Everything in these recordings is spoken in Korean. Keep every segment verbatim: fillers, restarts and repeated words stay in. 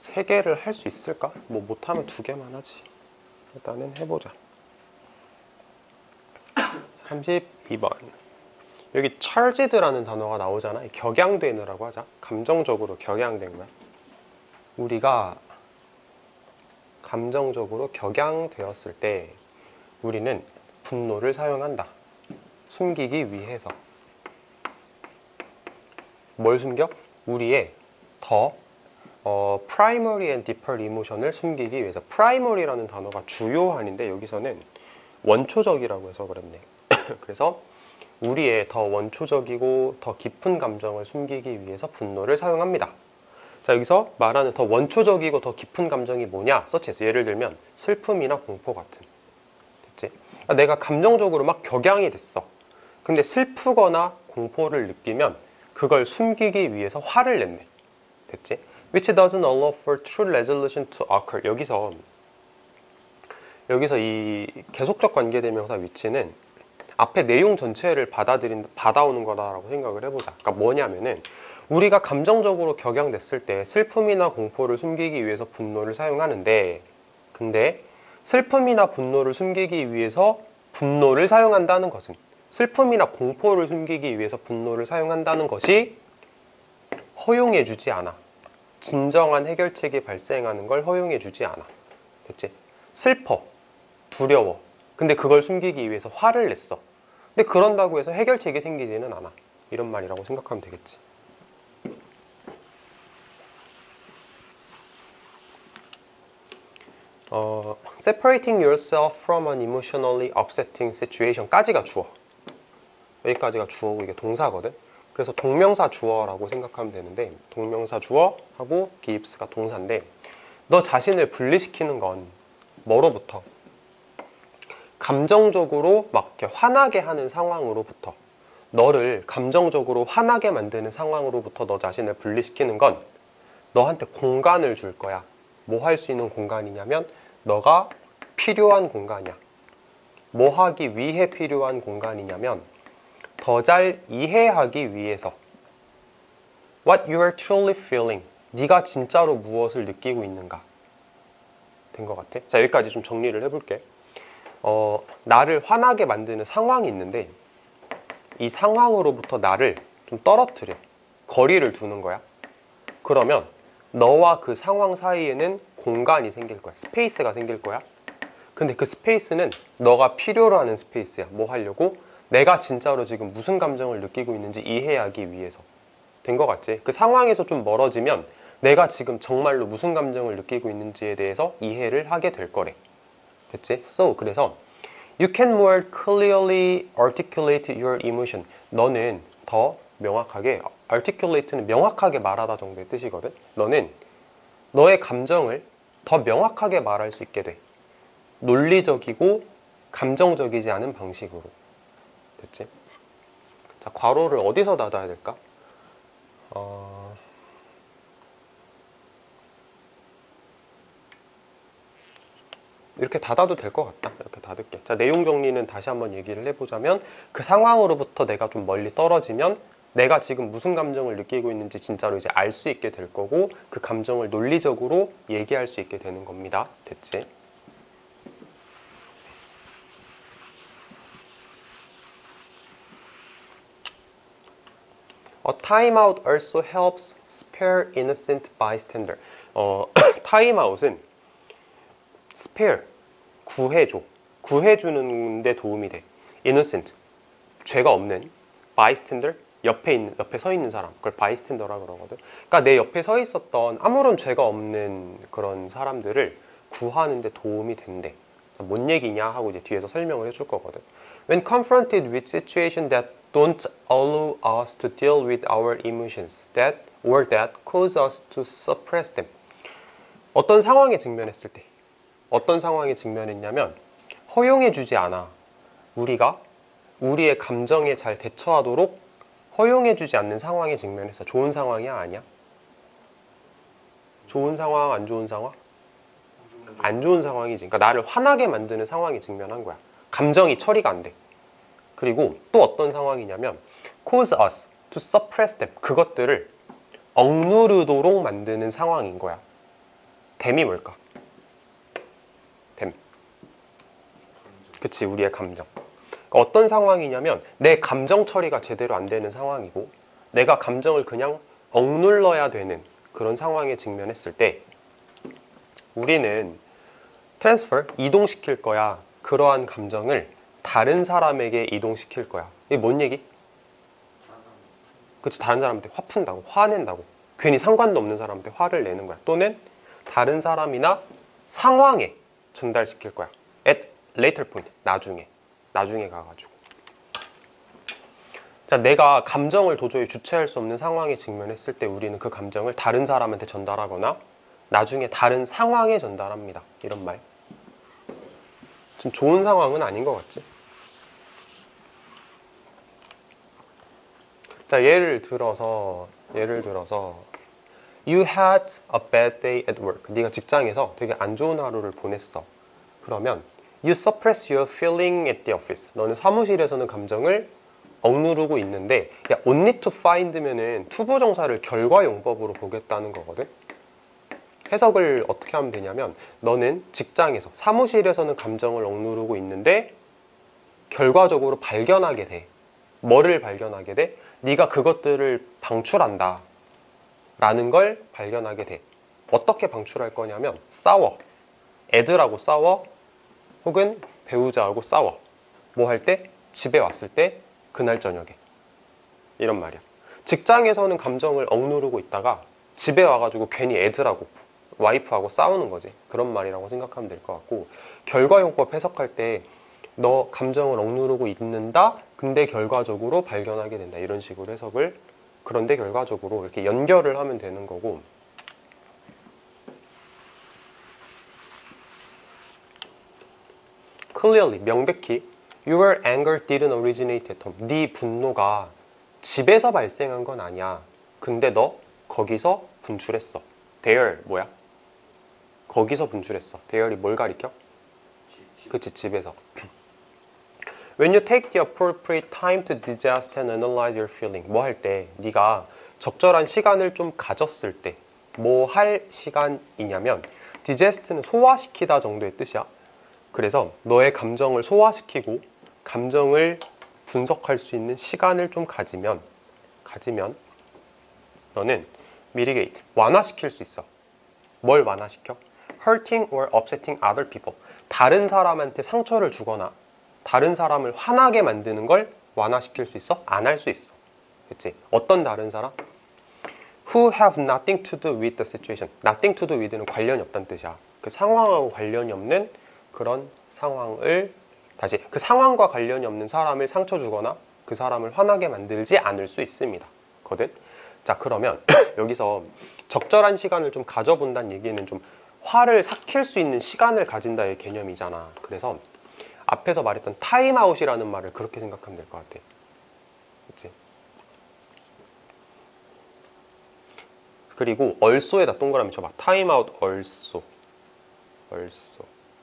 세 개를 할 수 있을까? 뭐 못하면 두 개만 하지. 일단은 해보자. 삼십이 번. 여기 charged라는 단어가 나오잖아. 격양되느라고 하자. 감정적으로 격양된 거야. 우리가 감정적으로 격양되었을 때 우리는 분노를 사용한다. 숨기기 위해서. 뭘 숨겨? 우리의 더 어, primary and deeper emotion을 숨기기 위해서. primary라는 단어가 주요한인데 여기서는 원초적이라고 해서 그랬네. 그래서 우리의 더 원초적이고 더 깊은 감정을 숨기기 위해서 분노를 사용합니다. 자, 여기서 말하는 더 원초적이고 더 깊은 감정이 뭐냐? 서치에서 예를 들면 슬픔이나 공포 같은. 됐지? 그러니까 내가 감정적으로 막 격양이 됐어. 근데 슬프거나 공포를 느끼면 그걸 숨기기 위해서 화를 냈네. 됐지? Which doesn't allow for true resolution to occur. 여기서 여기서 이 계속적 관계대명사 위치는 앞에 내용 전체를 받아들인 받아오는 거다라고 생각을 해보자. 그러니까 뭐냐면은 우리가 감정적으로 격양됐을 때 슬픔이나 공포를 숨기기 위해서 분노를 사용하는데, 근데 슬픔이나 분노를 숨기기 위해서 분노를 사용한다는 것은, 슬픔이나 공포를 숨기기 위해서 분노를 사용한다는 것이 허용해주지 않아. 진정한 해결책이 발생하는 걸 허용해주지 않아. 됐지? 슬퍼, 두려워. 근데 그걸 숨기기 위해서 화를 냈어. 근데 그런다고 해서 해결책이 생기지는 않아. 이런 말이라고 생각하면 되겠지. 어, separating yourself from an emotionally upsetting situation 까지가 주어. 여기까지가 주어고 이게 동사거든. 그래서 동명사 주어라고 생각하면 되는데, 동명사 주어하고 gives가 동사인데, 너 자신을 분리시키는 건 뭐로부터? 감정적으로 막 이렇게 화나게 하는 상황으로부터, 너를 감정적으로 화나게 만드는 상황으로부터 너 자신을 분리시키는 건 너한테 공간을 줄 거야. 뭐 할 수 있는 공간이냐면 너가 필요한 공간이야. 뭐 하기 위해 필요한 공간이냐면 더 잘 이해하기 위해서. What you are truly feeling. 네가 진짜로 무엇을 느끼고 있는가. 된 것 같아. 자, 여기까지 좀 정리를 해볼게. 어, 나를 화나게 만드는 상황이 있는데 이 상황으로부터 나를 좀 떨어뜨려. 거리를 두는 거야. 그러면 너와 그 상황 사이에는 공간이 생길 거야. 스페이스가 생길 거야. 근데 그 스페이스는 너가 필요로 하는 스페이스야. 뭐 하려고? 내가 진짜로 지금 무슨 감정을 느끼고 있는지 이해하기 위해서. 된 것 같지? 그 상황에서 좀 멀어지면 내가 지금 정말로 무슨 감정을 느끼고 있는지에 대해서 이해를 하게 될 거래. 됐지? So, 그래서 You can more clearly articulate your emotion. 너는 더 명확하게, articulate는 명확하게 말하다 정도의 뜻이거든. 너는 너의 감정을 더 명확하게 말할 수 있게 돼. 논리적이고 감정적이지 않은 방식으로. 됐지? 자, 괄호를 어디서 닫아야 될까? 어... 이렇게 닫아도 될 것 같다. 이렇게 닫을게. 자, 내용 정리는 다시 한번 얘기를 해보자면 그 상황으로부터 내가 좀 멀리 떨어지면 내가 지금 무슨 감정을 느끼고 있는지 진짜로 이제 알 수 있게 될 거고 그 감정을 논리적으로 얘기할 수 있게 되는 겁니다. 됐지? A timeout also helps spare innocent bystander. 어, 타임아웃은 spare, 구해줘. 구해주는 데 도움이 돼. innocent, 죄가 없는. bystander, 옆에 있는, 옆에 서 있는 사람. 그걸 bystander라고 그러거든. 그러니까 내 옆에 서 있었던 아무런 죄가 없는 그런 사람들을 구하는 데 도움이 된대. 뭔 얘기냐 하고 이제 뒤에서 설명을 해줄 거거든. When confronted with situations that don't allow us to deal with our emotions, that or that cause us to suppress them. 어떤 상황에 직면했을 때, 어떤 상황에 직면했냐면 허용해주지 않아. 우리가 우리의 감정에 잘 대처하도록 허용해주지 않는 상황에 직면했어. 좋은 상황이야, 아니야? 좋은 상황, 안 좋은 상황? 안 좋은 상황이지. 그러니까 나를 화나게 만드는 상황에 직면한 거야. 감정이 처리가 안 돼. 그리고 또 어떤 상황이냐면 cause us to suppress them. 그것들을 억누르도록 만드는 상황인 거야. 댐이 뭘까? 댐. 그치, 우리의 감정. 어떤 상황이냐면 내 감정 처리가 제대로 안 되는 상황이고 내가 감정을 그냥 억눌러야 되는 그런 상황에 직면했을 때 우리는 트랜스퍼, 이동시킬 거야. 그러한 감정을 다른 사람에게 이동시킬 거야. 이게 뭔 얘기? 그치, 다른 사람한테 화 푼다고, 화낸다고. 괜히 상관도 없는 사람한테 화를 내는 거야. 또는 다른 사람이나 상황에 전달시킬 거야. At later point, 나중에. 나중에 가가지고. 자, 내가 감정을 도저히 주체할 수 없는 상황에 직면했을 때 우리는 그 감정을 다른 사람한테 전달하거나 나중에 다른 상황에 전달합니다. 이런 말. 좀 좋은 상황은 아닌 것 같지? 자, 예를 들어서 예를 들어서 You had a bad day at work. 네가 직장에서 되게 안 좋은 하루를 보냈어. 그러면 You suppress your feeling at the office. 너는 사무실에서는 감정을 억누르고 있는데 야, only to find면은 투부정사를 결과용법으로 보겠다는 거거든. 해석을 어떻게 하면 되냐면 너는 직장에서 사무실에서는 감정을 억누르고 있는데 결과적으로 발견하게 돼. 뭐를 발견하게 돼? 네가 그것들을 방출한다 라는 걸 발견하게 돼. 어떻게 방출할 거냐면 싸워. 애들하고 싸워. 혹은 배우자하고 싸워. 뭐 할 때? 집에 왔을 때 그날 저녁에. 이런 말이야. 직장에서는 감정을 억누르고 있다가 집에 와가지고 괜히 애들하고 와이프하고 싸우는 거지. 그런 말이라고 생각하면 될 것 같고 결과용법 해석할 때 너 감정을 억누르고 있는다. 근데 결과적으로 발견하게 된다. 이런 식으로 해석을 그런데 결과적으로 이렇게 연결을 하면 되는 거고 clearly, 명백히 Your anger didn't originate at home. 네 분노가 집에서 발생한 건 아니야. 근데 너 거기서 분출했어. there 뭐야? 거기서 분출했어. there이 뭘 가리켜? 그치, 집에서. When you take the appropriate time to digest and analyze your feeling. 뭐 할 때 네가 적절한 시간을 좀 가졌을 때 뭐 할 시간이냐면 digest는 소화시키다 정도의 뜻이야. 그래서 너의 감정을 소화시키고 감정을 분석할 수 있는 시간을 좀 가지면 가지면 너는 mitigate, 완화시킬 수 있어. 뭘 완화시켜? hurting or upsetting other people. 다른 사람한테 상처를 주거나 다른 사람을 화나게 만드는 걸 완화시킬 수 있어? 안 할 수 있어. 그치? 어떤 다른 사람? Who have nothing to do with the situation. Nothing to do with는 관련이 없다는 뜻이야. 그 상황하고 관련이 없는 그런 상황을 다시 그 상황과 관련이 없는 사람을 상처 주거나 그 사람을 화나게 만들지 않을 수 있습니다. 거든? 자, 그러면 여기서 적절한 시간을 좀 가져본다는 얘기는 좀 화를 삭힐 수 있는 시간을 가진다의 개념이잖아. 그래서 앞에서 말했던 타임아웃이라는 말을 그렇게 생각하면 될 것 같아. 그치? 그리고 얼소에다 동그라미 쳐봐. 타임아웃 얼소. 얼소.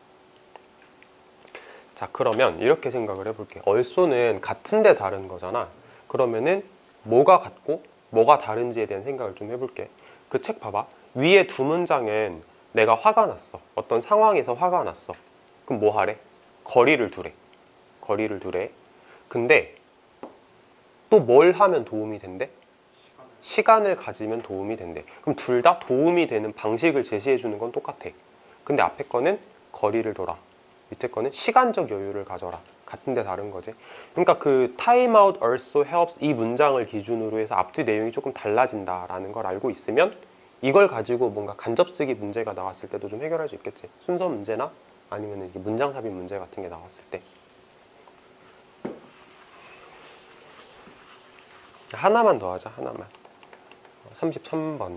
자, 그러면 이렇게 생각을 해볼게. 얼소는 같은데 다른 거잖아. 그러면은 뭐가 같고 뭐가 다른지에 대한 생각을 좀 해볼게. 그 책 봐봐. 위에 두 문장은 내가 화가 났어. 어떤 상황에서 화가 났어. 그럼 뭐 하래? 거리를 두래. 거리를 두래. 근데 또 뭘 하면 도움이 된대? 시간을 가지면 도움이 된대. 그럼 둘 다 도움이 되는 방식을 제시해 주는 건 똑같아. 근데 앞에 거는 거리를 둬라. 밑에 거는 시간적 여유를 가져라. 같은데 다른 거지. 그러니까 그 time out also helps 이 문장을 기준으로 해서 앞뒤 내용이 조금 달라진다라는 걸 알고 있으면 이걸 가지고 뭔가 간접쓰기 문제가 나왔을 때도 좀 해결할 수 있겠지. 순서 문제나 아니면 이게 문장 삽입 문제 같은 게 나왔을 때. 하나만 더 하자. 하나만. 삼십삼 번.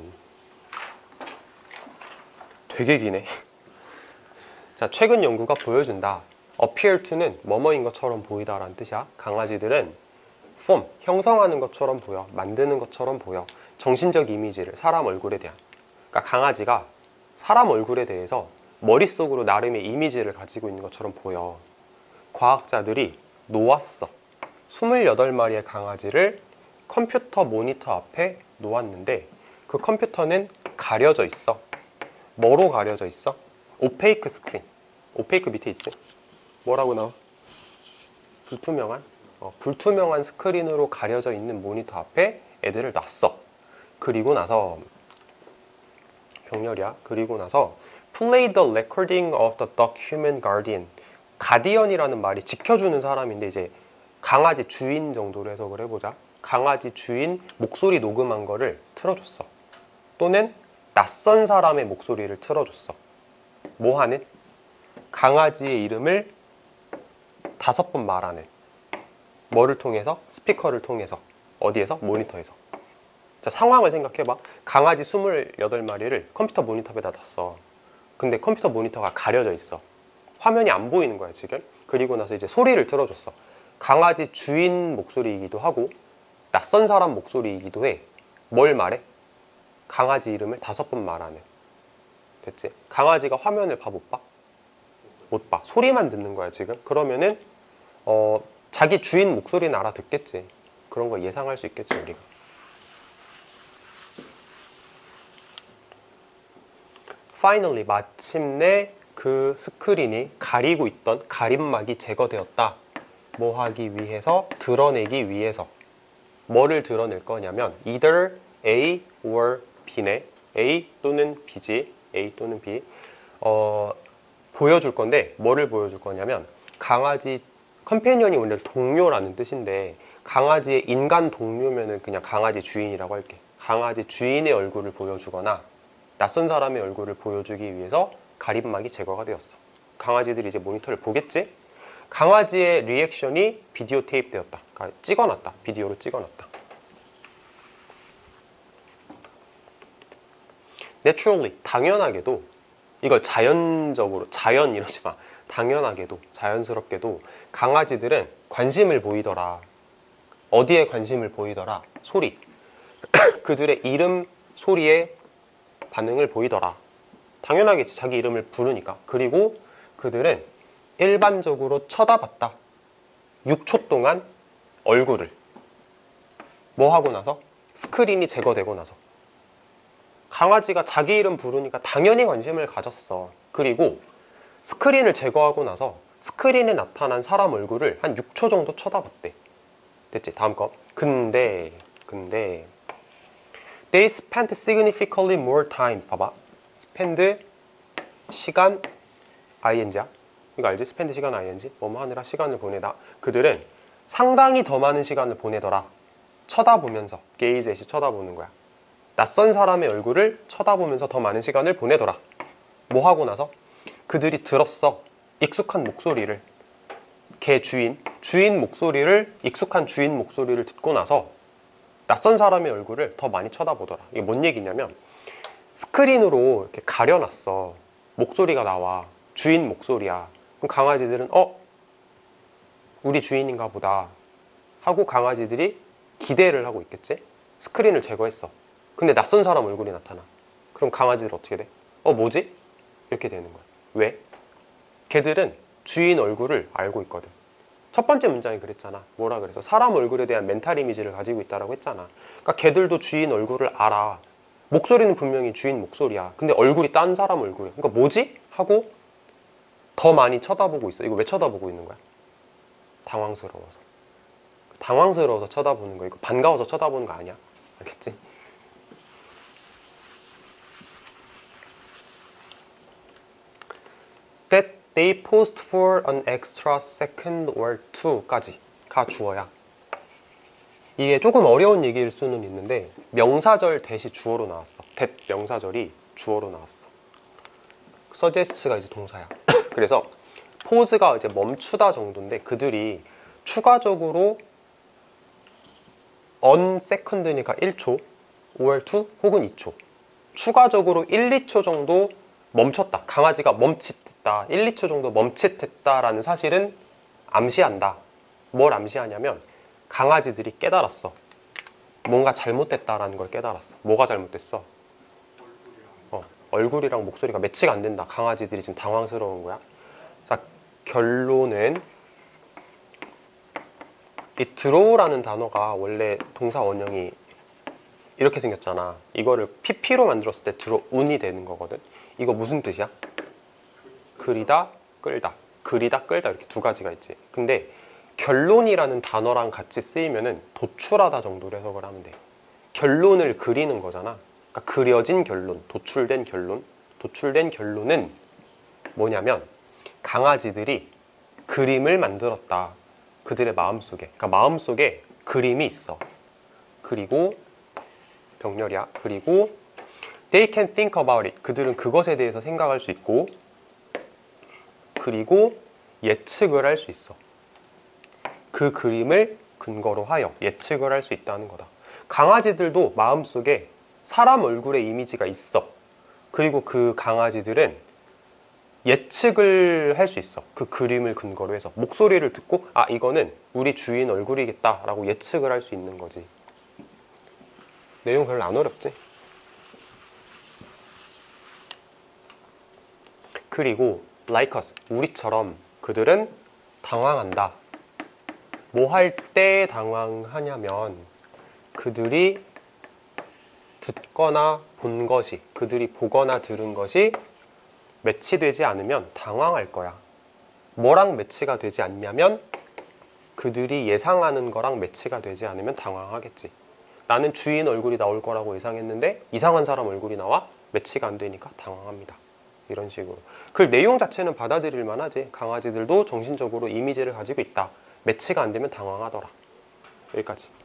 되게 기네. 자, 최근 연구가 보여준다. appear to는 뭐뭐인 것처럼 보이다라는 뜻이야. 강아지들은 form, 형성하는 것처럼 보여. 만드는 것처럼 보여. 정신적 이미지를, 사람 얼굴에 대한. 그러니까 강아지가 사람 얼굴에 대해서 머릿속으로 나름의 이미지를 가지고 있는 것처럼 보여. 과학자들이 놓았어. 스물여덟 마리의 강아지를 컴퓨터 모니터 앞에 놓았는데 그 컴퓨터는 가려져 있어. 뭐로 가려져 있어? 오페이크 스크린. 오페이크 밑에 있지? 뭐라고 나와? 불투명한? 어, 불투명한 스크린으로 가려져 있는 모니터 앞에 애들을 놨어. 그리고 나서 병렬이야. 그리고 나서 Play the recording of the dog human guardian. 가디언이라는 말이 지켜주는 사람인데 이제 강아지 주인 정도로 해석을 해보자. 강아지 주인 목소리 녹음한 거를 틀어줬어. 또는 낯선 사람의 목소리를 틀어줬어. 뭐 하는? 강아지의 이름을 다섯 번 말하는. 뭐를 통해서? 스피커를 통해서. 어디에서? 모니터에서. 자, 상황을 생각해봐. 강아지 스물여덟 마리를 컴퓨터 모니터에다 놨어. 근데 컴퓨터 모니터가 가려져 있어. 화면이 안 보이는 거야 지금. 그리고 나서 이제 소리를 틀어줬어. 강아지 주인 목소리이기도 하고 낯선 사람 목소리이기도 해. 뭘 말해? 강아지 이름을 다섯 번 말하는. 됐지? 강아지가 화면을 봐 못 봐? 못 봐. 소리만 듣는 거야 지금. 그러면은 어, 자기 주인 목소리는 알아듣겠지. 그런 거 예상할 수 있겠지 우리가. Finally, 마침내 그 스크린이 가리고 있던 가림막이 제거되었다. 뭐 하기 위해서? 드러내기 위해서. 뭐를 드러낼 거냐면 either A or B네. A 또는 B지. A 또는 B. 어, 보여줄 건데 뭐를 보여줄 거냐면 강아지 컴패니언이 원래 동료라는 뜻인데 강아지의 인간 동료면은 그냥 강아지 주인이라고 할게. 강아지 주인의 얼굴을 보여주거나 낯선 사람의 얼굴을 보여주기 위해서 가림막이 제거가 되었어. 강아지들이 이제 모니터를 보겠지? 강아지의 리액션이 비디오 테이프 되었다. 그러니까 찍어놨다. 비디오로 찍어놨다. Naturally, 당연하게도 이걸 자연적으로, 자연 이러지 마. 당연하게도, 자연스럽게도 강아지들은 관심을 보이더라. 어디에 관심을 보이더라? 소리. 그들의 이름 소리에 반응을 보이더라. 당연하겠지. 자기 이름을 부르니까. 그리고 그들은 일반적으로 쳐다봤다. 육 초 동안 얼굴을. 뭐 하고 나서? 스크린이 제거되고 나서. 강아지가 자기 이름 부르니까 당연히 관심을 가졌어. 그리고 스크린을 제거하고 나서 스크린에 나타난 사람 얼굴을 한 육 초 정도 쳐다봤대. 됐지? 다음 거. 근데 근데 They spent significantly more time. 봐봐. spend 시간 ing야. 이거 알지? spend 시간 ing. 뭐뭐 하느라 시간을 보내다. 그들은 상당히 더 많은 시간을 보내더라. 쳐다보면서. gaze at이 쳐다보는 거야. 낯선 사람의 얼굴을 쳐다보면서 더 많은 시간을 보내더라. 뭐 하고 나서? 그들이 들었어. 익숙한 목소리를. 걔 주인. 주인 목소리를, 익숙한 주인 목소리를 듣고 나서 낯선 사람의 얼굴을 더 많이 쳐다보더라. 이게 뭔 얘기냐면 스크린으로 이렇게 가려놨어. 목소리가 나와. 주인 목소리야. 그럼 강아지들은 어? 우리 주인인가 보다 하고 강아지들이 기대를 하고 있겠지? 스크린을 제거했어. 근데 낯선 사람 얼굴이 나타나. 그럼 강아지들 어떻게 돼? 어 뭐지? 이렇게 되는 거야. 왜? 걔들은 주인 얼굴을 알고 있거든. 첫 번째 문장이 그랬잖아. 뭐라 그래서? 사람 얼굴에 대한 멘탈 이미지를 가지고 있다라고 했잖아. 그러니까 걔들도 주인 얼굴을 알아. 목소리는 분명히 주인 목소리야. 근데 얼굴이 딴 사람 얼굴이야. 그러니까 뭐지? 하고 더 많이 쳐다보고 있어. 이거 왜 쳐다보고 있는 거야? 당황스러워서. 당황스러워서 쳐다보는 거야. 이거 반가워서 쳐다보는 거 아니야. 알겠지? That they paused for an extra second or two까지 가 주어야. 이게 조금 어려운 얘기일 수는 있는데 명사절 대시 주어로 나왔어. that 명사절이 주어로 나왔어. suggest가 이제 동사야. 그래서 pause가 이제 멈추다 정도인데 그들이 추가적으로 on second니까 일 초, or two 혹은 이 초. 추가적으로 일, 이 초 정도 멈췄다. 강아지가 멈칫했다. 일, 이 초 정도 멈칫했다라는 사실은 암시한다. 뭘 암시하냐면 강아지들이 깨달았어. 뭔가 잘못됐다라는 걸 깨달았어. 뭐가 잘못됐어? 어, 얼굴이랑 목소리가 매치가 안 된다. 강아지들이 지금 당황스러운 거야. 자, 결론은 이 draw라는 단어가 원래 동사 원형이 이렇게 생겼잖아. 이거를 피피로 만들었을 때 draw, 운이 되는 거거든. 이거 무슨 뜻이야? 그리다, 끌다. 그리다, 끌다 이렇게 두 가지가 있지. 근데 결론이라는 단어랑 같이 쓰이면은 도출하다 정도로 해석을 하면 돼. 결론을 그리는 거잖아. 그러니까 그려진 결론, 도출된 결론. 도출된 결론은 뭐냐면 강아지들이 그림을 만들었다. 그들의 마음속에. 그러니까 마음속에 그림이 있어. 그리고 병렬이야. 그리고 they can think about it. 그들은 그것에 대해서 생각할 수 있고, 그리고 예측을 할 수 있어. 그 그림을 근거로 하여 예측을 할 수 있다는 거다. 강아지들도 마음속에 사람 얼굴의 이미지가 있어. 그리고 그 강아지들은 예측을 할 수 있어. 그 그림을 근거로 해서 목소리를 듣고 아 이거는 우리 주인 얼굴이겠다 라고 예측을 할 수 있는 거지. 내용 별로 안 어렵지? 그리고 like us, 우리처럼 그들은 당황한다. 뭐 할 때 당황하냐면 그들이 듣거나 본 것이, 그들이 보거나 들은 것이 매치되지 않으면 당황할 거야. 뭐랑 매치가 되지 않냐면 그들이 예상하는 거랑 매치가 되지 않으면 당황하겠지. 나는 주인 얼굴이 나올 거라고 예상했는데 이상한 사람 얼굴이 나와 매치가 안 되니까 당황합니다. 이런 식으로. 그 내용 자체는 받아들일 만하지. 강아지들도 정신적으로 이미지를 가지고 있다. 매치가 안 되면 당황하더라. 여기까지.